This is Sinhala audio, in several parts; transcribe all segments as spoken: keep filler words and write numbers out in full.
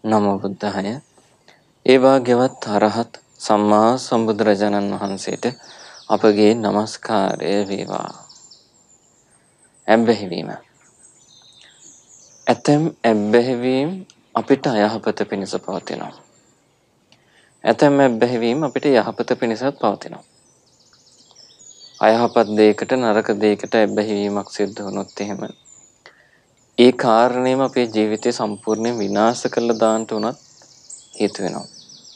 නමෝ බුද්ධාය. ඒ වාග්යවත් අරහත් සම්මා සම්බුදුරජාණන් වහන්සේට අපගේ নমස්කාරය වේවා. ඇබ්බැහිවීම. ඇතැම් ඇබ්බැහිවීම අපිට අයහපත පිණිස පවතිනවා. ඇතැම් ඇබ්බැහිවීම අපිට යහපත පිණිසත් පවතිනවා. අයහපත් දෙයකට නරක දෙයකට ඇබ්බැහිවීමක් සිද්ධ වුණොත් එහෙම ඒ කාරණේම අපේ ජීවිතය සම්පූර්ණයෙන් විනාශ කරලා දාන්න උනත් හේතු වෙනවා.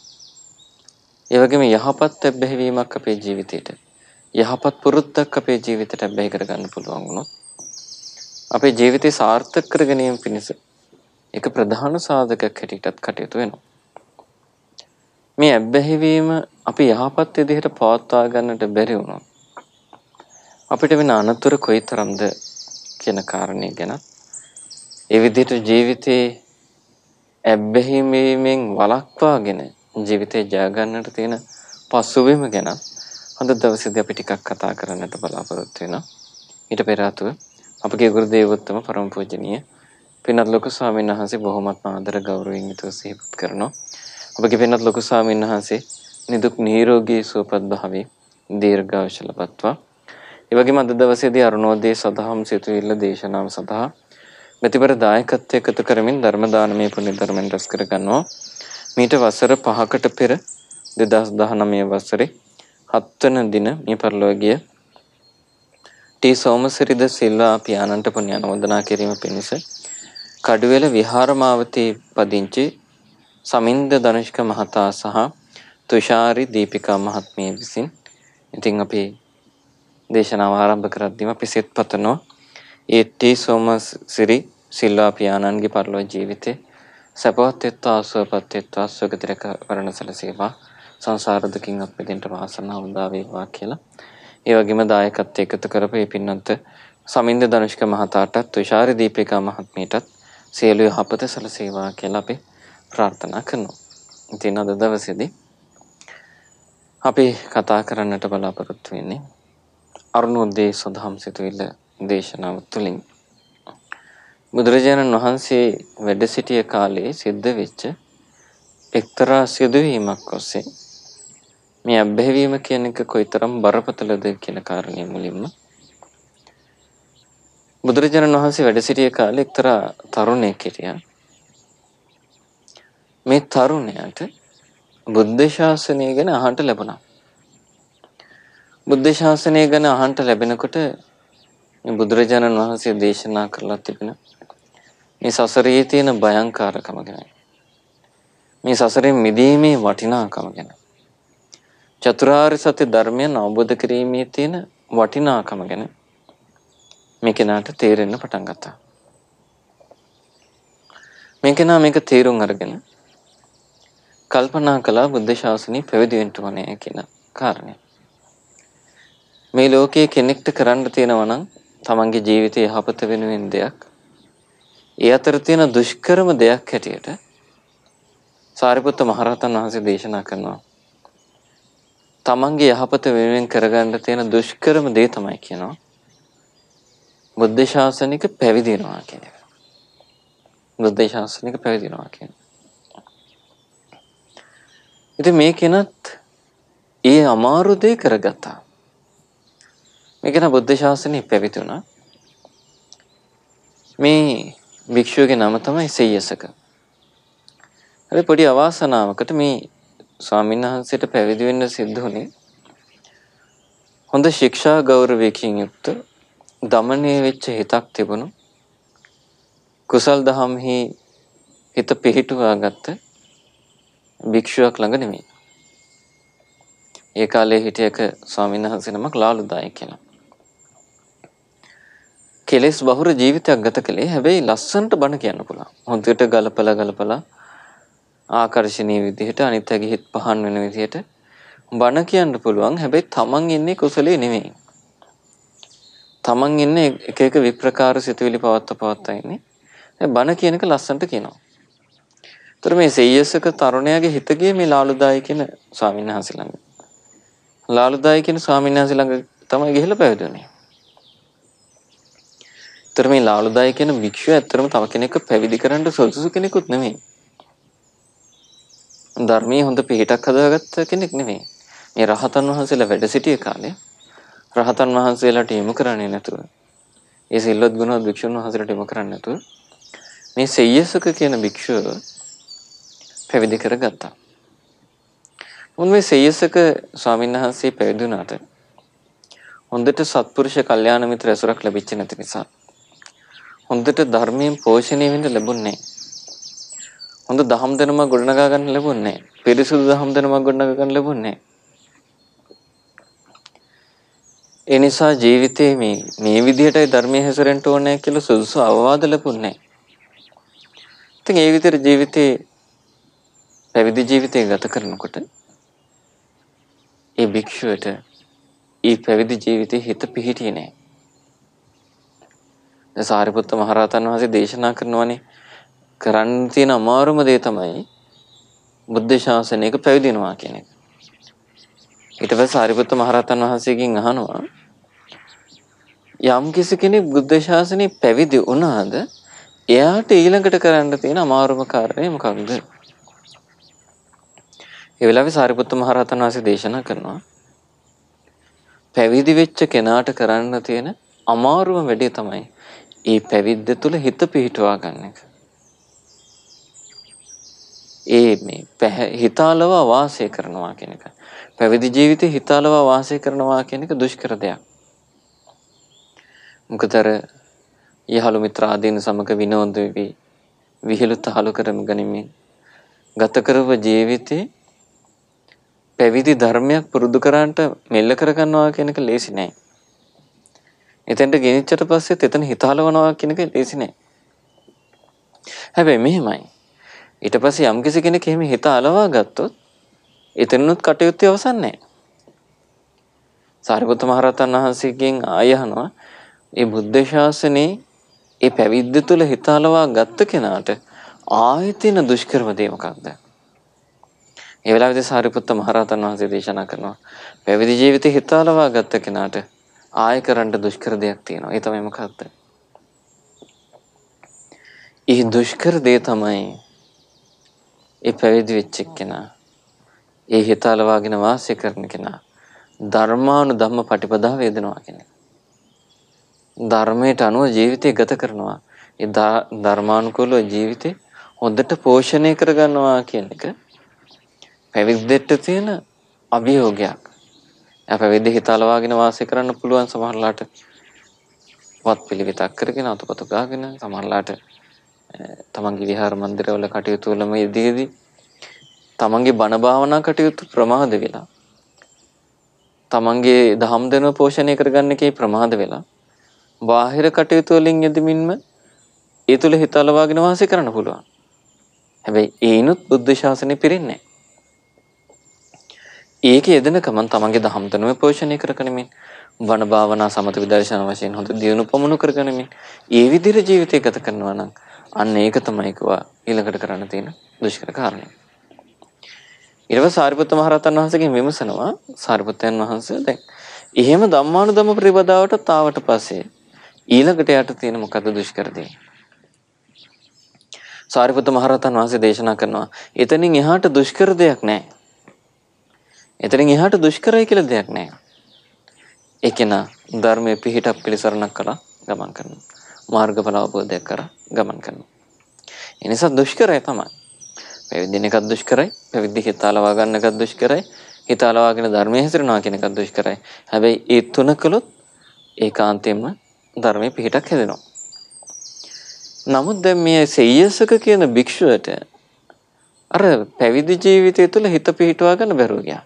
ඒ වගේම යහපත් ඇබ්බැහිවීමක් අපේ ජීවිතේට යහපත් පුරුද්දක් අපේ ජීවිතයට ඇබ්බැහි කරගන්න පුළුවන් වුණොත් අපේ ජීවිතේ සාර්ථක කර ගැනීම පිණිස එක ප්‍රධාන සාධකයක් හැටියටත් කටයුතු වෙනවා. මේ ඇබ්බැහිවීම අපි යහපත් විදිහට පවත්වා ගන්නට බැරි වුණොත් අපිට වෙන අනතුරු කොයිතරම්ද කියන කාරණේ ගැන ඒ විදිහට ජීවිතේ ඇබ්බැහිවීමෙන් වළක්වාගෙන ජීවිතේ ජය ගන්නට තියෙන පසුබිම ගැන අද දවසේදී අපි ටිකක් කතා කරන්නට බලාපොරොත්තු වෙනවා. ඊට පෙර ආතුව අපගේ ගුරු දේවෝත්තම පරම පූජනීය පින්වත් ලොකු ස්වාමීන් වහන්සේ බොහොමත් ආදර ගෞරවයෙන් යුතුව සිහිපත් කරනවා. අපගේ පින්වත් ලොකු ස්වාමීන් වහන්සේ නිදුක් නිරෝගී සුවපත් භාවයේ දීර්ඝායුෂ ලබත්වා. ඒ වගේම අද දවසේදී අරුණෝදය සදහම් සිතුවිල්ල දේශනාව සඳහා මෙතිබර දායකත්වය එකතු කරමින් ධර්ම දානමය පුණ්‍ය ධර්මෙන් රැස් කර ගන්නවා. මීට වසර පහකට පෙර දෙදහස් දහනවය වසරේ හත්වන දින මේ පරිලෝකීය ටී සෝමසිරිද සිල්වා පියාණන්ට පුණ්‍ය අනුමෝදනා කිරීම පිණිස කඩුවෙල විහාරමාවතී පදිංචි සමින්ද ධනුෂ්ක මහතා සහ තුෂාරි දීපිකා මහත්මිය විසින් ඉතින් අපි දේශනාව ආරම්භ කරද්දීම අපි සිත පතනවා ඒ ටී සෝමසිරි සිල්වා පියාණන්ගේ පරලෝක ජීවිතේ සපවත් වෙත්වා ආසවපත් වෙත්වා සුගතිරක වරණ සැලසේවා සංසාර දුකින් අත් මිදෙන්න වාසනාව උදා වේවා කියලා. ඒ වගේම දායකත්වයේ එකතු කරපු මේ පින්නන්ත සමින්ද ධනුෂ්ක මහතාටත් තුෂාරි දීපිකා මහත්මියටත් සියලු යහපත සැලසේවා කියලා අපි ප්‍රාර්ථනා කරනවා. ඉතින් අද දවසේදී අපි කතා කරන්නට බලාපොරොත්තු වෙන්නේ අරුණෝදය සදහම් සිතුවිල්ල දේශනාව තුළින් බුදුරජාණන් වහන්සේ වැඩ සිටිය කාලේ සිද්ධ වෙච්ච එක්තරා සිදුවීමක් ඔස්සේ මේ අබ්බැහිවීම කියන එක කොයිතරම් බරපතලද කියන කාරණය මුලින්ම බුදුරජාණන් වහන්සේ වැඩ සිටිය කාලේ එක්තරා තරුණයෙක් හිටියා. මේ තරුණයාට බුද්ධ ශාසනය ගැන අහන්න ලැබුණා. බුද්ධ ශාසනය ගැන අහන්න ලැබෙනකොට මේ බුදුරජාණන් වහන්සේ දේශනා කරලා තිබෙන මේ සසරේ තියෙන භයංකාරකම ගැන මේ සසරෙන් මිදීමේ වටිනාකම ගැන චතුරාර්ය සත්‍ය ධර්මයන් අවබෝධ කිරීමේ තියෙන වටිනාකම ගැන මේ කෙනාට තේරෙන්න පටන් ගත්තා. මේ කෙනා මේක තේරුම් අරගෙන කල්පනා කළා බුද්ධ ශාසනය පැවිදි වෙන්න ඕනේ කියන කාරණය. මේ ලෝකයේ කෙනෙක්ට කරන්න තියෙනවා නම් තමන්ගේ ජීවිතය යහපත වෙනුවෙන් දෙයක් ඒ අතර තියෙන දුෂ්කරම දෙයක් හැටියට සාරිපුත්ත මහරහතන් වහන්සේ දේශනා කරනවා. තමන්ගේ යහපත වෙනුවෙන් කරගන්න තියෙන දුෂ්කරම දේ තමයි කියනවා බුද්ධ ශාසනික පැවිදි වෙනවා කියන එක. බුද්ධ ශාසනික පැවිදි වෙනවා කියන. ඉතින් මේ කෙනත් ඒ අමාරු දේ කරගත්තා. මේ කෙනා බුද්ධ ශාසනය පැවිදි වුණා. මේ භික්ෂුවගේ නම තමයි සෙය්‍යසක. හරි පොඩි අවාසනාවකට මේ ස්වාමීන් වහන්සේට පැවිදි වෙන්න සිද්ධ වුණේ හොඳ ශික්ෂා ගෞරවයකින් යුක්ත දමණය වෙච්ච හිතක් තිබුණු කුසල් දහම්හි හිත පිහිටුවා ගත්ත භික්ෂුවක් ළඟ නෙමෙයි. ඒ කාලේ හිටියක ස්වාමීන් වහන්සේ නමක් ලාලුදායි කියලා. කෙලෙස් බහුර ජීවිතයක් ගත කළේ. හැබැයි ලස්සනට බණ කියන්න පුළුවන්. හොඳට ගලපලා ගලපලා ආකර්ෂණීය විදිහට අනිත් අයගේ හිත පහන් වෙන විදිහට බණ කියන්න පුළුවන්. හැබැයි තමන් ඉන්නේ කුසලයේ නෙමෙයි. තමන් ඉන්නේ එක එක විප්‍රකාර සිතුවිලි පවත්ත පවත්ත ඉන්නේ. ඒ බණ කියන එක ලස්සනට කියනවා. ඒතර මේ සෙය්‍යසක තරුණයාගේ හිත ගියේ මේ ලාලුදායි කියන ස්වාමීන් වහන්සේ ළඟ. ලාලුදායි කියන ස්වාමීන් වහන්සේ ළඟ තමයි ගිහිල්ලා පැවිදි වුණේ. ඒතර මේ ලාලුදායි කියන භික්ෂුව ඇත්තටම තව කෙනෙක්ව පැවිදි කරන්න සුදුසු කෙනෙකුත් නෙමෙයි. ධර්මයේ හොඳ පිහිටක් හදාගත්ත කෙනෙක් නෙමෙයි. මේ රහතන් වහන්සේලා වැඩ සිටිය කාලේ රහතන් වහන්සේලාට යොමු කරන්නේ නැතුව, ඒ සිල්වත් ගුණවත් භික්ෂුන් වහන්සේලාට යොමු කරන්නේ නැතුව මේ සෙය්‍යසක කියන භික්ෂුව පැවිදි කරගත්තා. මොන් මේ සෙය්‍යසක ස්වාමීන් වහන්සේ පැවිදි වුණාට හොඳට සත්පුරුෂ කල්යාණ මිත්‍ර ඇසුරක් ලැබිච්ච නැති නිසා හොඳට ධර්මයෙන් පෝෂණය වෙන්න ලැබුණේ නැහැ. හොඳ දහම් දැනුමක් ගොඩනගා ගන්න ලැබුණේ නැහැ. පිරිසුදු දහම් දැනුමක් ගොඩනගා ගන්න ලැබුණේ නැහැ. ඒ නිසා ජීවිතේ මේ මේ විදිහටයි ධර්මයේ හැසිරෙන්න ඕනේ කියලා සුදුසු අවවාද ලැබුණේ නැහැ. ඉතින් ඒ විදිහට ජීවිතේ පැවිදි ජීවිතය ගත කරනකොට ඒ භික්ෂුවට ඒ පැවිදි ජීවිතේ හිත පිහිටියේ නැහැ. දැන් සාරිපුත්ත මහරහතන් වහන්සේ දේශනා කරනවානේ කරන්න තියෙන අමාරුම දේ තමයි බුද්ධ ශාසනයක පැවිදි වෙනවා කියන එක. ඊට පස්සේ සාරිපුත්ත මහරහතන් වහන්සේගෙන් අහනවා යම් කිසි කෙනෙක් බුද්ධ ශාසනයේ පැවිදි වුණාද එයාට ඊළඟට කරන්න තියෙන අමාරුම කාර්යය මොකක්ද? ඒ වෙලාවේ සාරිපුත්ත මහරහතන් වහන්සේ දේශනා කරනවා පැවිදි වෙච්ච කෙනාට කරන්න තියෙන අමාරුම වැඩේ තමයි ඒ පැවිද්ද තුල හිත පිහිටුවා ගන්න එක. ඒ මේ හිතාලව වාසය කරනවා කියන එක. පැවිදි ජීවිතේ හිතාලව වාසය කරනවා කියන එක දුෂ්කර දෙයක්. මොකද අර යහළු මිත්‍ර ආදීන් සමග විනෝද වෙවි විහිළු තහළු කරම ගනිමින් ගත කරව ජීවිතේ පැවිදි ධර්මයක් පුරුදු කරාන්ට මෙල්ල කර ගන්නවා කියන එක ලේසි නෑ. එතෙන්ට ගෙනිච්චට පස්සෙත් එතන හිතහලවනවා කියන එක ලේසි නෑ. හැබැයි මෙහෙමයි. ඊට පස්සේ යම් කිසි කෙනෙක් එහෙම හිත අලවා ගත්තොත් එතනොත් කටයුත්තේ අවසන් නෑ. සාරිපුත්ත මහරහතන් වහන්සේගෙන් ආය අහනවා මේ බුද්ධ ශාසනයේ ඒ පැවිද්ද තුළ හිත අලවා ගත්ත කෙනාට ආයතින දුෂ්කරම දේ මොකක්ද? ඒ වෙලාවේදී සාරිපුත්ත මහරහතන් වහන්සේ දේශනා කරනවා පැවිදි ජීවිතේ හිත අලවා ගත්ත කෙනාට ආය කරන්න දුෂ්කර දෙයක් තියෙනවා. ඒ තමයි මොකක්ද? ඒ දුෂ්කර දේ තමයි ඒ පැවිදි වෙච්ච කෙනා ඒ හිත අලවාගෙන වාසය කරන කෙනා ධර්මානුධම්ම පටිපදා වේදනවා කියන්නේ. ධර්මයට අනුව ජීවිතය ගත කරනවා. ඒ ධර්මානුකූලව ජීවිතේ හොඳට පෝෂණය කරගන්නවා කියන එක පැවිද්දට තියෙන අභියෝගයක්. ඒ පැවිද්ද හිත අලවාගෙන වාසය කරන්න පුළුවන් සමහරලාට වත් පිළිවෙතක් කරගෙන අතපත ගාගෙන සමහරලාට තමන්ගේ විහාර මන්දිරවල කටයුතු වලම යෙදීදී තමන්ගේ බණ භාවනා කටයුතු ප්‍රමාද වෙලා තමන්ගේ දහම් දෙනුව පෝෂණය කරගන්න එකේ ප්‍රමාද වෙලා බාහිර කටයුතු වලින් යෙදෙමින්ම ඒ තුල හිත අලවාගෙන වාසය කරන්න පුළුවන්. හැබැයි ඒනොත් බුද්ධ ශාසනය පිරෙන්නේ නැහැ. ඒකේ යෙදෙන කමන් තමන්ගේ දහම් දෙනුව පෝෂණය කරගනිමින් බණ භාවනා සමත විදර්ශනා වශයෙන් හොඳ දියුණු පමුණු කරගනිමින් ඒ විදිහට ජීවිතය ගත කරනවා නම් අන්න ඒක තමයි කවා ඊළඟට කරන්න තියෙන දුෂ්කර කාරණය. ඊට පස්සේ සාරිපුත්ත මහරහතන් වහන්සේගෙන් විමසනවා සාරිපුත්තයන් වහන්සේ දැන් එහෙම ධම්මානුධම්ම ප්‍රතිපදාවට ආවට පස්සේ ඊළඟට යට තියෙන මොකද්ද දුෂ්කර දේ? සාරිපුත්ත මහරහතන් වහන්සේ දේශනා කරනවා එතනින් එහාට දුෂ්කර දෙයක් නැහැ. එතනින් එහාට දුෂ්කරයි කියලා දෙයක් නැහැ. ඒ කෙනා ධර්මයේ පිහිටක් පිළිසරණක් කළා ගමන් කරනවා. මාර්ගඵල අවබෝධයක් කරා ගමන් කරනවා. ඒ නිසා දුෂ්කරයි තමයි. පැවිදින එකත් දුෂ්කරයි, පැවිදි හිත අලවා ගන්න එකත් දුෂ්කරයි, හිත අලවාගෙන ධර්මයේ හැසිරෙනවා කියන එකත් දුෂ්කරයි. හැබැයි ඒ තුන කළොත් ඒකාන්තයෙන්ම ධර්මයේ පිහිටක් හැදෙනවා. නමුත් දැන් මේ සෙය්‍යසක කියන භික්ෂුවට අර පැවිදි ජීවිතය තුළ හිත පිහිටවා ගන්න බැරුව ගියා.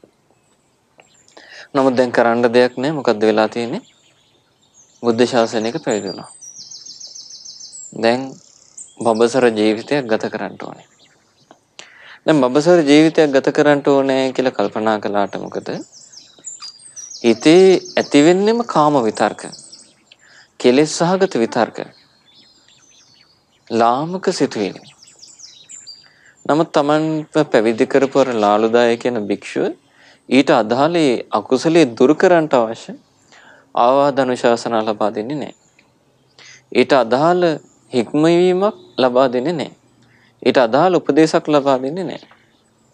නමුත් දැන් කරන්න දෙයක් නැහැ. මොකද්ද වෙලා තියෙන්නේ? බුද්ධ ශාසනයක පැවිදි වුණා. දැන් බබසර ජීවිතයක් ගත කරන්න ඕනේ. දැන් බබසර ජීවිතයක් ගත කරන්න ඕනේ කියලා කල්පනා කළාට මොකද? හිතේ ඇති වෙන්නේම කාම විතර්ක. කෙලෙස් සහගත විතර්ක. ලාමක සිතුවිලි. නමුත් Taman පැවිදි කරපු අර ලාලුදාය කියන භික්ෂුව ඊට අදාළ අකුසලයේ දුරු කරන්නට අවශ්‍ය ආවාද අනුශාසනා ලබා දෙන්නේ නැහැ. ඊට අදාළ හික්මවීමක් ලබා දෙන්නේ නැහැ. ඊට අදාළ උපදේශක් ලබා දෙන්නේ නැහැ.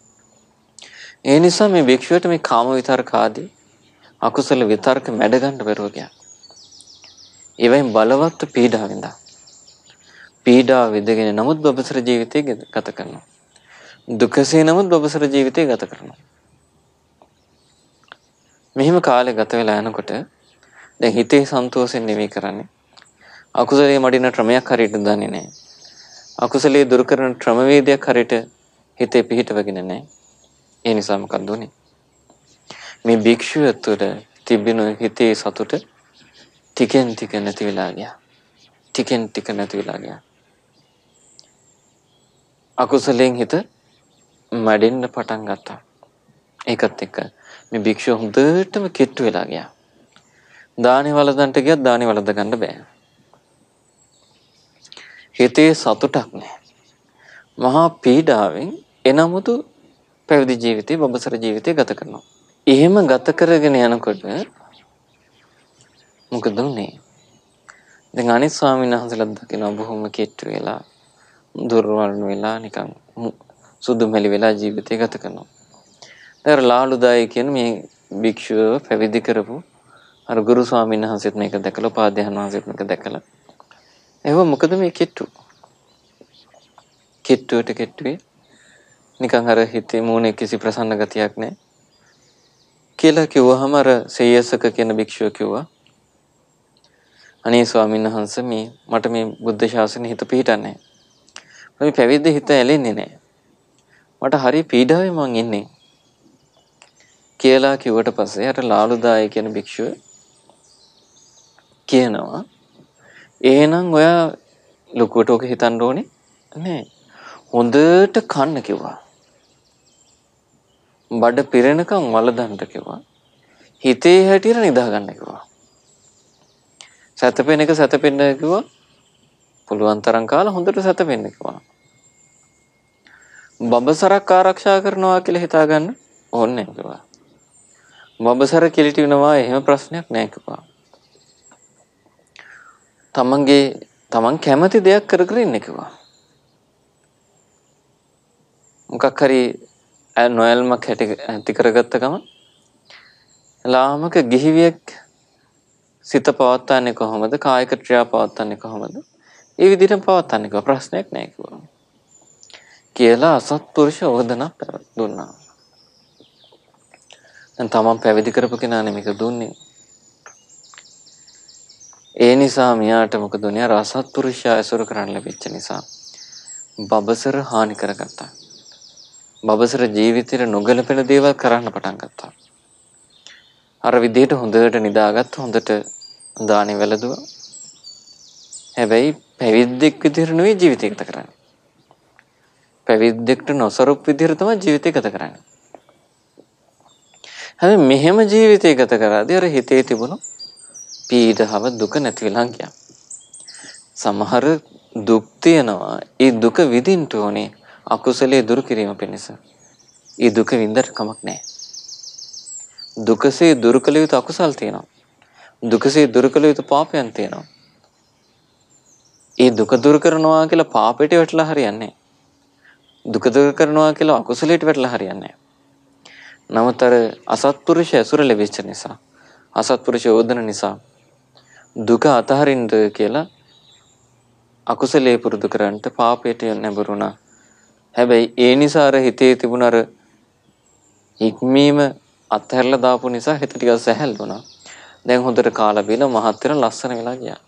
ඒ නිසා මේ භික්ෂුවට මේ කාම විතර්ක ආදී අකුසල විතර්ක මැඩ ගන්න බැරුව ගියා. ඒවෙන් බලවත් පීඩා විඳා. පීඩා විඳගෙන නමුත් බබසර ජීවිතය ගත කරනවා. දුකසේ නමුත් බබසර ජීවිතය ගත කරනවා. මෙහිම කාලේ ගත වෙලා යනකොට දැන් හිතේ සන්තෝෂෙන් නෙමෙයි කරන්නේ. අකුසලයේ මඩින ක්‍රමයක් හරියට දන්නේ නැහැ. අකුසලයේ දුරු කරන ක්‍රමවේදයක් හරියට හිතේ පිහිටවගෙන නැහැ. ඒ නිසා මොකක්ද උනේ? මේ භික්ෂුව තුළ තිබෙන හිතේ සතුට ටිකෙන් ටික නැති වෙලා ගියා. ටිකෙන් ටික නැති වෙලා ගියා. අකුසලයෙන් හිත මැඩෙන්න පටන් ගත්තා. ඒකත් එක්ක මේ භික්ෂුව හොඳටම කිට්ටු වෙලා ගියා. දානි වලදන්ට ගියත් දානි වලද ගන්න බෑ. හිතේ සතුටක් නැහැ. මහා පීඩාවෙන් එනමුතු පැවිදි ජීවිතේ බබසර ජීවිතේ ගත කරනවා. එහෙම ගත කරගෙන යනකොට මොකද උනේ? දැන් අනිත් ස්වාමීන් වහන්සේලාත් දකිනවා බොහොම කිට්ටු වෙලා දුර්වල වෙලා නිකන් සුදු මෙලි වෙලා ජීවිතය ගත කරනවා. දැන් ලාලුදායි කියන මේ භික්ෂුව පැවිදි කරපු අර ගුරු ස්වාමීන් වහන්සේත් මේක දැකලා පාදයන් වහන්සේත් මේක දැකලා එහෙම මොකද මේ කිට්ටු? කිට්ටුවට කිට්ටුවේ නිකන් අර හිතේ මූණේ කිසි ප්‍රසන්න ගතියක් නැහැ. කියලා කිව්වහම අර සේයසක කියන භික්ෂුව කිව්වා අනේ ස්වාමීන් වහන්සේ මේ මට මේ බුද්ධ ශාසනය හිත පිහිටන්නේ. මේ පැවිදි හිත ඇලෙන්නේ නැහැ. මට හරි පීඩාවේ මං ඉන්නේ. කියලා කිව්වට පස්සේ අර ලාලුදායි කියන භික්ෂුව කියනවා එහෙනම් ඔයා ලොකුවට ඔක හිතන්න ඕනේ නෑ. හොඳට කන්න කිව්වා. බඩ පිරෙනකම් වලදන්න කිව්වා. හිතේ හැටියට නිදා ගන්න කිව්වා. සැතපෙන එක සැතපෙන්න කිව්වා. පුළුවන් තරම් කාලා හොඳට සැතපෙන්න කිව්වා. බබසරක් ආරක්ෂා කරනවා කියලා හිතා ගන්න ඕනේ කිව්වා. බබසර කිලිටි වෙනවා එහෙම ප්‍රශ්නයක් නෑ කිව්වා. තමන්ගේ තමන් කැමති දෙයක් කර කර ඉන්න කිව්වා. මොකක් හරි නොයල්මක් ඇති කරගත්ත ගම ලාමක ගිහිවියක් සිත පවත්වන්නේ කොහොමද? කායික ක්‍රියා පවත්වන්නේ කොහොමද? ඒ විදිහට පවත්වන්නේ කිව්වා. ප්‍රශ්නයක් නෑ කිව්වා. කියලා අසත්පුරුෂ ඕදනක් දුන්නා. දැන් තමන් පැවිදි කරපු කෙනානේ මේක දුන්නේ. ඒ නිසා මෙයාට මොකද උනේ? අර අසත්පුරුෂයා ඇසුරු කරන්න ලැබිච්ච නිසා බබසර හානි කරගත්තා. බබසර ජීවිතේට නොගැලපෙන දේවල් කරන්න පටන් ගත්තා. අර විදිහට හොඳට නිදාගත්ත හොඳට දානි වැළඳුවා. හැබැයි පැවිද්දෙක් විදිහට නෙවෙයි ජීවිතය ගත කරන්නේ. පැවිද්දෙක්ට නොසරුප් විදිහට තමයි ජීවිතය ගත කරන්නේ. හැබැයි මෙහෙම ජීවිතය ගත කරාදී අර හිතේ තිබුණු පීඩාව දුක නැති වෙලා ගියා. සමහර දුක් තියෙනවා. ඒ දුක විඳින්න ඕනේ අකුසලයේ දුරු කිරීම පිණිස. ඒ දුක විඳට කමක් නැහැ. දුකසේ දුරු කළ යුතු අකුසල් තියෙනවා. දුකසේ දුරු කළ යුතු පාපයන් තියෙනවා. ඒ දුක දුරු කරනවා කියලා පාපයට වැටලා හරියන්නේ නැහැ. දුක දුරු කරනවා කියලා අකුසලයට වැටලා හරියන්නේ නැහැ. නමුත් අර අසත්පුරුෂ ඇසුර ලැබෙච්ච නිසා අසත්පුරුෂ යෝධන නිසා දුක අතහරින්න කියලා අකුසලයේ පුරුදු කරන්ට පාපයට නැඹුරුණා. හැබැයි ඒ නිසා අර හිතේ තිබුණ අර ඉක්මීම අත්හැරලා දාපු නිසා හිත ටිකක් සැහැල් වුණා. දැන් හොඳට කාලා බීලා මහත් වෙන ලස්සන වෙලා ගියා.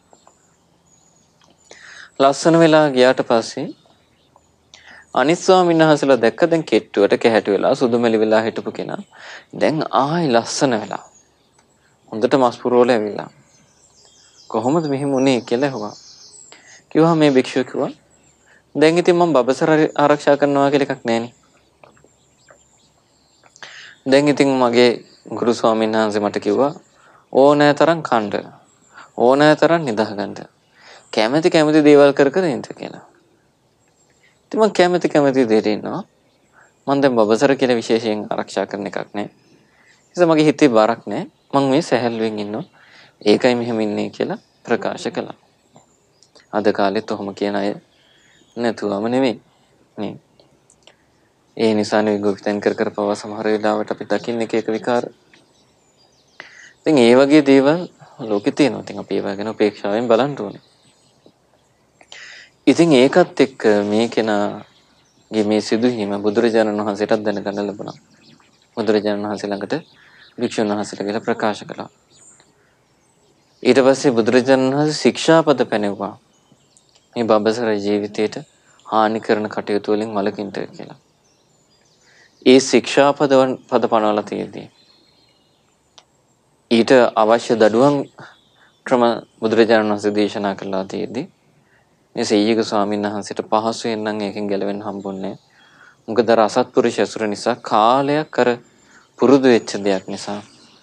ලස්සන වෙලා ගියාට පස්සේ අනිත් ස්වාමීන් වහන්සේලා දැක්ක දැන් කෙට්ටුවට කැහැටු වෙලා සුදුමෙලි වෙලා හිටපු කෙනා දැන් ආයි ලස්සන වෙලා හොඳට මස් පුරවල ඇවිල්ලා කොහොමද මෙහෙම උනේ කියලා ඇහුවා. කිව්වා මේ භික්ෂුව කිව්වා දැන් ඉතින් මම බබසර ආරක්ෂා කරනවා කියලා එකක් නැහැනේ. දැන් ඉතින් මගේ ගුරු ස්වාමීන් වහන්සේ මට කිව්වා ඕනෑ තරම් කන්න ඕනෑ තරම් නිදා ගන්න කැමැති කැමැති දේවල් කර කර ඉන්න කියලා. ඉතින් මම කැමැති කැමැති දෙයට ඉන්නවා. මම දැන් බබසර කියලා විශේෂයෙන් ආරක්ෂා කරන එකක් නැහැ. ඒ මගේ හිතේ බරක් නැහැ. මම මේ සැහැල්ලුවෙන් ඉන්නවා. ඒකයි මෙහෙම ඉන්නේ කියලා ප්‍රකාශ කළා. අද කාලෙත් ඔහොම කියන අය නැතුවම නෙමෙයි නේ. ඒ නිසානේ ගොවිතැන් කර කර පවා සමහර වෙලාවට අපි දකින්න එක එක විකාර. ඉතින් ඒ වගේ දේවල් ලෝකේ තියෙනවා. ඉතින් අපි ඒවා ගැන උපේක්ෂාවෙන් බලන්න ඕනේ. ඉතින් ඒකත් එක්ක මේ කෙනාගේ මේ සිදුවීම බුදුරජාණන් වහන්සේටත් දැනගන්න ලැබුණා. බුදුරජාණන් වහන්සේ ළඟට භික්ෂුන් වහන්සේලා කියලා ප්‍රකාශ කළා. ඊට පස්සේ බුදුරජාණන් වහන්සේ ශික්ෂාපද පැනෙවුවා. මේ බබසර ජීවිතයට හානි කරන කටයුතු වලින් වළකින්න කියලා. ඒ ශික්ෂාපද පද පනවලා තියෙද්දී ඊට අවශ්‍ය දඩුවම් ක්‍රම බුදුරජාණන් වහන්සේ දේශනා කළා තියෙද්දී මේ සෙය්‍යක ස්වාමීන් වහන්සේට පහසුවෙන් නම් ඒකෙන් ගැලවෙන්න හම්බුන්නේ. මොකද අර අසත්පුරුෂ ඇසුර නිසා කාලයක් අර පුරුදු වෙච්ච දෙයක් නිසා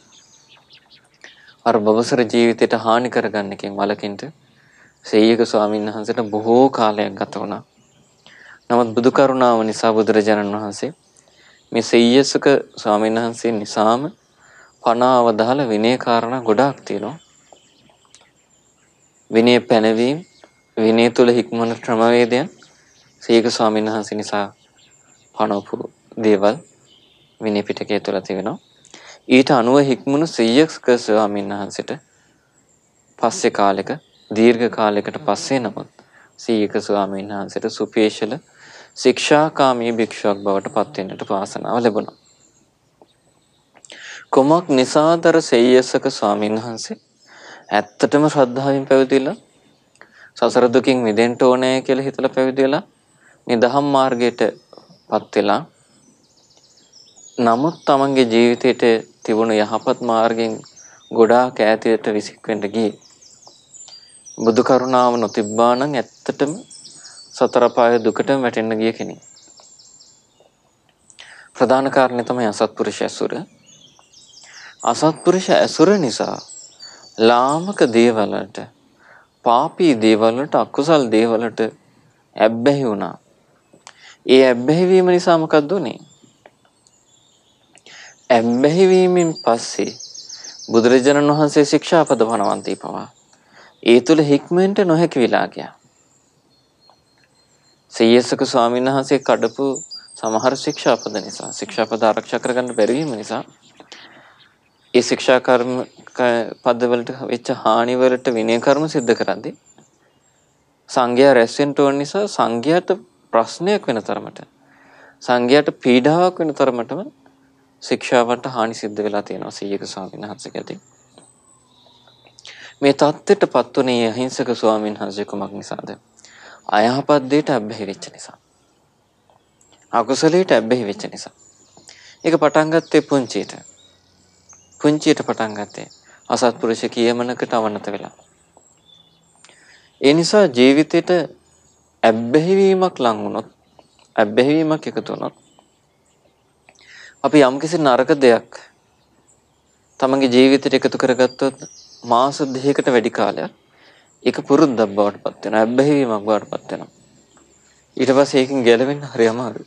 අර බබසර ජීවිතයට හානි කරගන්න එකෙන් වළකින්න සෙය්‍යක ස්වාමීන් වහන්සේට බොහෝ කාලයක් ගත වුණා. නමුත් බුදු කරුණාව නිසා බුදුරජාණන් වහන්සේ මේ සෙය්‍යසක ස්වාමීන් වහන්සේ නිසාම පණ අවදාළ විනය කාරණා ගොඩාක් තියෙනවා. විනය පැනවීම, විනය තුල හික්මන ක්‍රමවේදයන් සෙය්‍යක ස්වාමීන් වහන්සේ නිසා පණවපු දේවල් විනය පිටකය තුල තිබෙනවා. ඊට අනුව හික්මුණු සෙය්‍යක ස්වාමීන් වහන්සේට පස්සේ කාලෙක දීර්ඝ කාලයකට පස්සේ නමුත් සෙය්‍යක ස්වාමීන් වහන්සේට සුපේශල ශික්ෂාකාමී භික්ෂුවක් බවට පත් වෙන්නට වාසනාව ලැබුණා. කොමක් නිසාදර සෙය්‍යසක ස්වාමීන් වහන්සේ ඇත්තටම ශ්‍රද්ධාවෙන් පැවිදිලා සසර දුකින් මිදෙන්න ඕනේ කියලා හිතලා පැවිදිලා මේ දහම් මාර්ගයට පත් වෙලා නමුත් තමන්ගේ ජීවිතයට තිබුණු යහපත් මාර්ගයෙන් ගොඩාක් ඈතට විසික් වෙන්න ගියේ. බුදු කරුණාව නොතිබ්බා නම් ඇත්තටම සතර පාය දුකට වැටෙන්න ගිය කෙනෙක්. ප්‍රධාන කාරණේ තමයි අසත්පුරුෂ ඇසුර. අසත්පුරුෂ ඇසුර නිසා ලාමක දේවලට, පාපී දේවලට, අකුසල් දේවලට ඇබ්බැහි වුණා. ඒ ඇබ්බැහි වීම නිසා මොකක්ද උනේ? ඇබ්බැහි වීමෙන් පස්සේ බුදුරජාණන් වහන්සේ ශික්ෂාපද පනවන්ති පවා ඒ තුල හික්මෙන්ට නොහැකි විලා ගියා. සෙය්‍යසක ස්වාමීන් වහන්සේ කඩපු සමහර ශික්ෂාපද නිසා, ශික්ෂාපද ආරක්ෂා කරගන්න බැරි වීම නිසා ඒ ශික්ෂා කර්ම පද වලට වෙච්ච හානි වලට විනය කර්ම සිද්ධ කරද්දී සංඝයා රැස් වෙන්න ඕන නිසා සංඝයාට ප්‍රශ්නයක් වෙන තරමට, සංඝයාට පීඩාවක් වෙන තරමටම ශික්ෂාවට හානි සිද්ධ වෙලා තියෙනවා සෙය්‍යක ස්වාමීන් වහන්සේගෙදී. මේ தත්ත්වයටපත් උනේ අහිංසක ස්වාමීන් වහන්සේ කුමක් නිසාද? අයහපත් දෙයට ඇබ්බැහි වෙච්ච නිසා. අකුසලයට ඇබ්බැහි වෙච්ච නිසා. ඒක පටන් ගත්තේ පුංචියට. පුංචියට පටන් ගත්තේ අසත්පුරුෂ කියමනකට අවනත වෙලා. ඒ නිසා ජීවිතේට ඇබ්බැහි වීමක් ලං වුණොත්, ඇබ්බැහි වීමක් එකතු වුණොත් අපි යම්කිසි නරක දෙයක් තමන්ගේ ජීවිතයට එකතු කරගත්තොත් මාස දෙකකට වැඩි කාලයක් ඒක පුරුද්දක් බවට පත් වෙනවා. ඇබ්බැහි වීමක් බවට පත් වෙනවා. ඊට පස්සේ ඒකෙන් ගැලවෙන්න හරි අමාරුයි.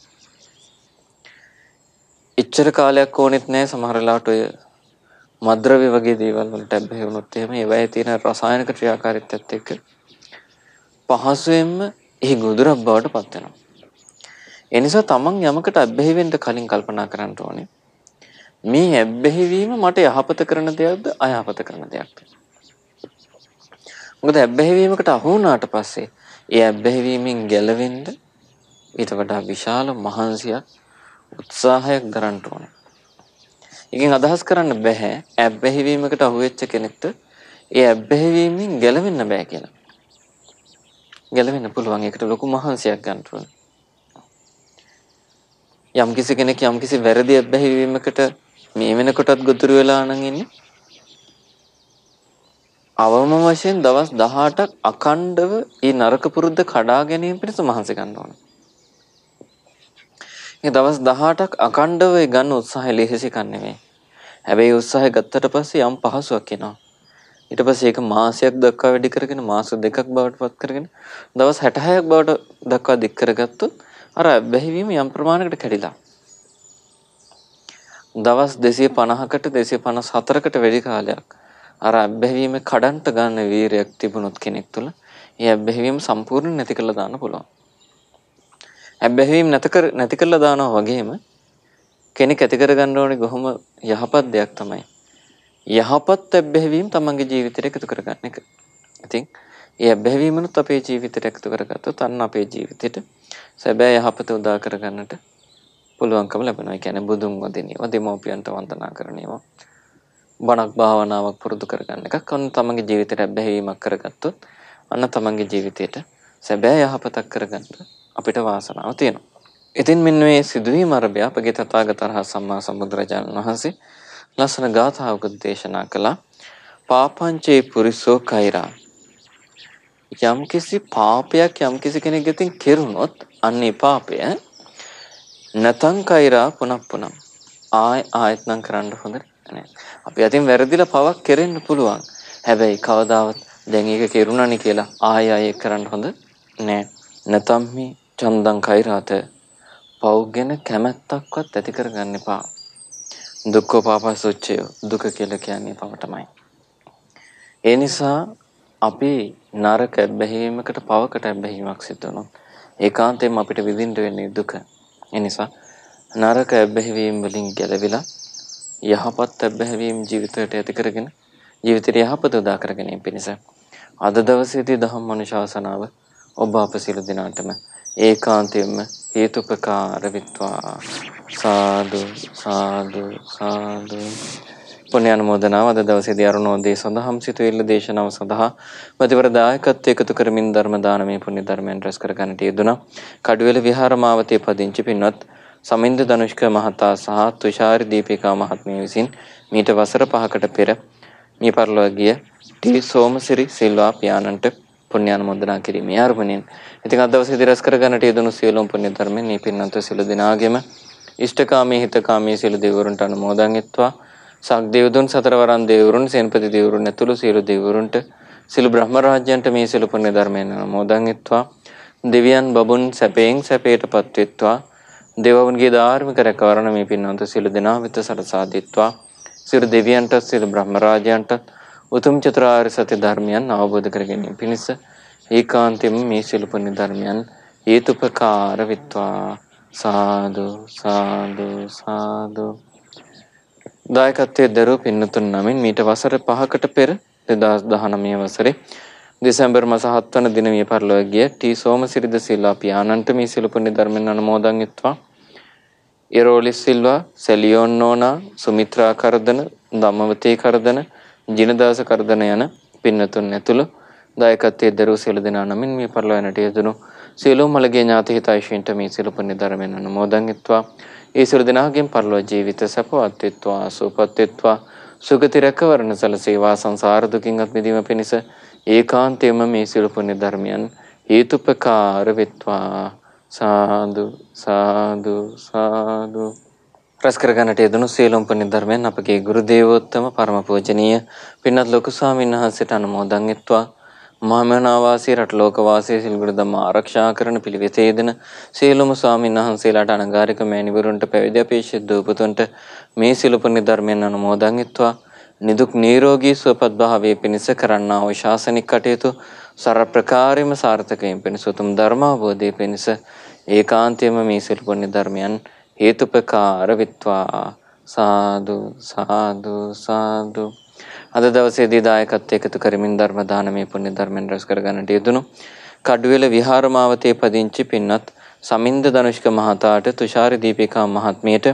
එච්චර කාලයක් ඕනෙත් නැහැ සමහර වෙලාවට ඔය මද්ද්‍රව්‍ය වගේ දේවල් වලට ඇබ්බැහි වුණොත් එහෙම ඒවයේ තියෙන රසායනික ක්‍රියාකාරීත්වයත් එක්ක පහසුවෙන්ම ඒ ගොදුරක් බවට පත් වෙනවා. ඒ නිසා තමන් යමකට ඇබ්බැහි වෙන්න කලින් කල්පනා කරන්න ඕනේ. මේ ඇබ්බැහි වීම මට යහපත කරන දෙයක්ද අයහපත කරන දෙයක්ද? මොකද ඇබ්බැහි වීමකට අහු වුණාට පස්සේ ඒ ඇබ්බැහි වීමෙන් ගැලවෙන්න ඊට වඩා විශාල මහන්සියක්, උත්සාහයක් දරන්න ඕනේ. එකෙන් අදහස් කරන්න බෑ ඇබ්බැහි වීමකට අහු වෙච්ච කෙනෙක්ට ඒ ඇබ්බැහි වීමෙන් ගැලවෙන්න බෑ කියලා. ගැලවෙන්න පුළුවන්. ඒකට ලොකු මහන්සියක් ගන්න ඕනේ. යම් කිසි කෙනෙක් යම් කිසි වැරදි ඇබ්බැහි වීමකට මේ වෙනකොටත් ගොදුරු වෙලා නම් ඉන්නේ අවම වශයෙන් දවස් දහඅටක් අඛණ්ඩව මේ නරක පුරුද්ද කඩා ගැනීම පිණිස මහන්සි ගන්න ඕනේ. මේ දවස් දහඅටක් අඛණ්ඩව ගන්න උත්සාහය ලෙහෙසි කන්නේ නෙමෙයි. හැබැයි උත්සාහය ගත්තට පස්සේ යම් පහසුවක් එනවා. ඊට පස්සේ ඒක මාසයක් දක්වා වැඩි කරගෙන මාස දෙකක් බවට පත් කරගෙන දවස් හැටහයක් බවට දක්වා දික් කරගත්තොත් අර බැහැවීම යම් ප්‍රමාණයකට කැඩිලා දවස් දෙසිය පනහකට දෙසිය පනස් හතරකට වැඩි කාලයක් අර බැහැවීම කඩන්ට ගන්න වීරයක් තිබුණොත් කෙනෙක් තුළ ඒ බැහැවීම සම්පූර්ණ නැති කරලා දාන්න පුළුවන්. ඇබ්බැහිවීම නැති කර නැති කරලා දානවා වගේම කෙනෙක් ඇති කර ගන්න ඕනේ කොහොම යහපත් දෙයක් තමයි. යහපත් ඇබ්බැහිවීම තමන්ගේ ජීවිතයට එකතු කරගන්න එක. ඉතින් ඒ ඇබ්බැහිවීමනුත් අපේ ජීවිතයට එකතු කරගත්තොත් අන්න අපේ ජීවිතයට සැබෑ යහපත උදා කරගන්නට පුළුවන්කම ලැබෙනවා. ඒ කියන්නේ බුදුන් වදිනේවා, දෙමෝපියන්ට වන්දනා කරනේවා, බණක් භාවනාවක් පුරුදු කරගන්න එකක්. අන්න තමන්ගේ ජීවිතයට ඇබ්බැහිවීමක් කරගත්තොත් අන්න තමන්ගේ ජීවිතයට සැබෑ යහපතක් කරගන්න අපිට වාසනාව තියෙනවා. ඉතින් මෙන්න මේ සිදුවීම අරබය අපගේ තථාගත රහත් සම්මා සම්බුදුරජාණන් වහන්සේ ලස්සන ගාථාවක දේශනා කළා. පාපංචේ පුරිසෝ කෛරා. යම්කිසි පාපයක් යම්කිසි කෙනෙක් අතින් කෙරුණොත් අන්නේ පාපය නතං කෛරා පුනක් පුනම් ආය ආයත් නම් කරන්න හොඳ නැහැ. අපි අතින් වැරදිලා පවක් කෙරෙන්න පුළුවන්. හැබැයි කවදාවත් දැන් ඒක කෙරුණානි කියලා ආය ආය කරන්න හොඳ නැහැ. නතම් මේ චන්දං කෛරාත පව් ගැන කැමැත්තක්වත් ඇති කරගන්න එපා. දුක්ඛ පාපසුච්චය දුක කියලා කියන්නේ පවටමයි. ඒ නිසා අපි නරක බැහැීමකට පවකට බැහැීමක් සිද්ධ වෙනවා. ඒකාන්තයෙන්ම අපිට විඳින්න වෙන්නේ දුක. ඒ නිසා නරක බැහැවීම වලින් ගැලවිලා යහපත් බැහැවීම ජීවිතයට ඇති කරගෙන ජීවිතයට යහපත උදා කර ගැනීම පිණිස අද දවසේදී දහම් මනුශාසනාව ඔබ අප සියලු දෙනාටම ඒකාන්තයෙන්ම හේතුපකාර විත්වා. සාදු සාදු සාදු. පුණ්‍ය අනුමෝදනාව අද දවසේදී අරුණෝදේ සඳහම් සිතුවිල්ල දේශනාව සඳහා මැදිවර දායකත්වය එකතු කරමින් ධර්ම දානමය පුණ්‍ය ධර්මයන් රැස් කර ගන්නට යෙදුණා. කඩුවෙල විහාරමාවතේ පදිංචි පින්වත් සමින්ද ධනුෂ්ක මහතා සහ තුෂාරි දීපිකා මහත්මිය විසින් මීට වසර පහකට පෙර මිය පරලොව ගිය ටී සෝමසිරි සිල්වා පියාණන්ට පුණ්‍ය අනුමෝදනා කිරීමේ අරමුණින් ඉතින් අද දවසේදී රැස් කර ගන්නට යෙදුණු සියලුම පුණ්‍ය ධර්මයන් මේ පින්වන්ත සියලු දෙනාගේම ඉෂ්ඨකාමී හිතකාමී සියලු දෙවිවරුන්ට අනුමෝදන් වෙත්වා. සක් දෙවිඳුන් සතරවරන් දෙවිවරුන් සෙන්පති දෙවිවරුන් ඇතුළු සියලු දෙවිවරුන්ට සියලු බ්‍රහ්ම රාජ්‍යයන්ට මේ සියලු පුණ්‍ය ධර්මයන් අනුමෝදන් වෙත්වා. දෙවියන් බබුන් සැපයෙන් සැපයටපත් වෙත්වා. දෙවවුන්ගේ ධාර්මික රැකවරණ මේ පින්වන්ත සියලු දෙනා වෙත සලසා දෙත්වා. සියලු දෙවියන්ට සියලු බ්‍රහ්ම රාජ්‍යයන්ට උතුම් චතුරාර්ය සත්‍ය ධර්මයන් අවබෝධ කර ගැනීම පිණිස ඒකාන්තයෙන්ම මේ සියලු පුණ්‍ය ධර්මයන් හේතුපකාර විත්වා. සාදු සාදු සාදු. දායකත්වයේ දරූ පින්නතුන් නමින් මීට වසර පහකට පෙර දෙදහස් දහනවය වසරේ දෙසැම්බර් මාස හත් වන දින මිය පරලොව ගිය ටී සෝමසිරිද සිල්වා පියාණන්ට මේ සියලු පුණ්‍ය ධර්මයන් අනුමෝදන් වෙත්වා. ඉරෝලි සිල්වා, සෙලියෝන් නෝනා, සුමිත්‍රා කරදන, ධම්මවතී කරදන, ජිනදාස කරදන යන පින්නතුන් ඇතුළු දායකත්වයේ දරූ සියලු දෙනා නමින් මිය පරලොව යනට යෙදුණු සියලුම මළගේ ඥාති හිතයිෂීන්ට මේ සියලු පුණ්‍ය ධර්මයන් අනුමෝදන් වෙත්වා. ඒ සියලු දෙනාගේම පරලොව ජීවිත සපවත් වෙත්වා, සුවපත් වෙත්වා. සුගති රැකවරණ සලසේවා. සංසාර දුකින් අත් මිදීම පිණිස ඒකාන්තයෙන්ම මේ සියලු පුණ්‍ය ධර්මයන් හේතුපකාර වෙත්වා. සාදු සාදු සාදු. රැස් කර ගන්නට යෙදුණු සියලුම පුණ්‍ය ධර්මයන් අපගේ ගුරු දේවෝත්තම පරම පූජනීය පින්වත් ලොකු ස්වාමීන් වහන්සේට අනුමෝදන් වෙත්වා. මහමනාවාසී රටලෝක වාසී සිල්ගුරු ධම්ම ආරක්ෂා කරන පිළිවෙතේ යෙදෙන සියලුම ස්වාමීන් වහන්සේලාට අනගාരിക මෑණිවරුන්ට පැවිදි අපේක්ෂිත දූපතුන්ට මේ සියලු පුණ්‍ය ධර්මයන් අනුමෝදන් වෙත්වා. නිදුක් නිරෝගී සුවපත් භාවයේ පිණිස කරන්නා වූ ශාසනික කටයුතු සර්ව ප්‍රකාරයෙන්ම සාර්ථක වීම පිණිස උතුම් ධර්මාවබෝධයේ පිණිස ඒකාන්තයෙන්ම මේ සියලු පුණ්‍ය ධර්මයන් හේතුපකාර විත්වා. සාදු සාදු සාදු. අද දවසේදී දායකත්වයේ එකතු කරමින් ධර්ම දානමය පුණ්‍ය ධර්මයන් රැස් කර ගන්නට යෙදුණු කඩුවෙල විහාරමාවතේ පදිංචි පින්වත් සමින්ද ධනුෂ්ක මහතාට, තුෂාරි දීපිකා මහත්මියට,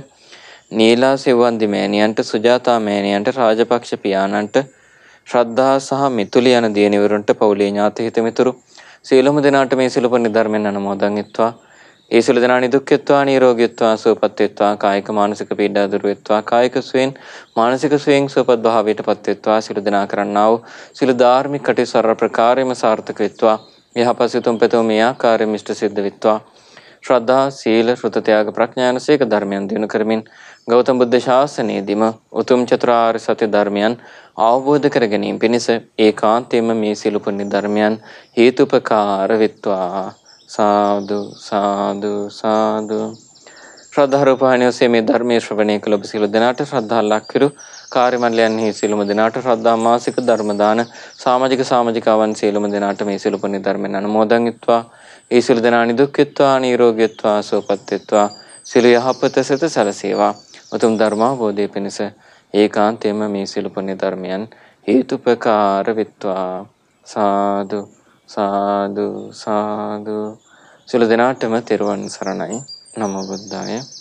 නීලා සෙව්වන්දි මෑණියන්ට, සුජාතා මෑණියන්ට, රාජපක්ෂ පියාණන්ට, ශ්‍රද්ධා සහ මිතුලි යන දියණිවරුන්ට, පවුලේ ඥාති හිත මිතුරු සියලුම දෙනාට මේ සියලු පුණ්‍ය ධර්මයන් අනුමෝදන් වෙත්වා. ඒ සියලු දෙනා නිදුක් වෙත්වා, නිරෝගී වෙත්වා, සුවපත් වෙත්වා, කායික මානසික පීඩා දුරු වෙත්වා, කායික සුවයෙන් මානසික සුවයෙන් සුවපත් භාවයටපත් වෙත්වා. සියලු දෙනා කරන්නා වූ සියලු ධාර්මික කටයුතු සර්ව ප්‍රකාරයෙන්ම සාර්ථක වෙත්වා. යහපත් සිතුම් පැතුම් මේ ආකාරයෙන් ඉෂ්ට සිද්ධ වෙත්වා. ශ්‍රද්ධා, සීල, ශ්‍රුත ත්‍යාග, ප්‍රඥාන සීක ධර්මයන් දිනු කරමින් ගෞතම බුද්ධ ශාසනයේදීම උතුම් චතුරාර්ය සත්‍ය ධර්මයන් අවබෝධ කර ගැනීම පිණිස ඒකාන්තයෙන්ම මේ සියලු පුණ්‍ය ධර්මයන් හේතුපකාර වෙත්වා. සාදු සාදු සාදු. ශ්‍රද්ධා රූපවාහිනිය ඔස්සේ මේ ධර්මයේ ශ්‍රවණය කළ ඔබ සියලු දෙනාට ශ්‍රද්ධා ලක්විරු කාර්ය මණ්ඩලයන්හි සියලුම දෙනාට ශ්‍රද්ධා මාසික ධර්ම දාන සමාජික සමාජිකාවන් සියලුම දෙනාට මේ සියලු පුණ්‍ය ධර්මයන් අනුමෝදන් වෙත්වා. ඒ සියලු දෙනා නිදුක්කෙත්වා නිරෝගීත්වා සුවපත්ත්වා සියලු යහපත සිත සැලසේවා. උතුම් ධර්මාවබෝධය පිණිස ඒකාන්තයෙන්ම මේ සියලු පුණ්‍ය ධර්මයන් හේතුපකාර වෙත්වා. සාදු සාදු සාදු. සියලු දෙනාටම තෙරුවන් සරණයි. නමෝ බුද්ධාය.